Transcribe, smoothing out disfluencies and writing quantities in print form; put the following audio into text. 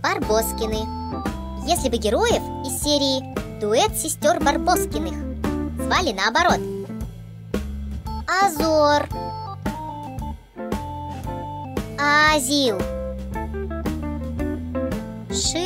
Барбоскины. Если бы героев из серии «Дуэт сестер Барбоскиных» звали наоборот: Азор, Азил,